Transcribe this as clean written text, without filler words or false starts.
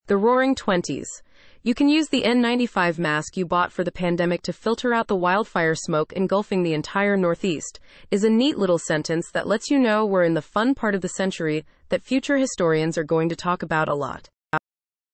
The Roaring Twenties. You can use the N95 mask you bought for the pandemic to filter out the wildfire smoke engulfing the entire Northeast, is a neat little sentence that lets you know we're in the fun part of the century that future historians are going to talk about a lot.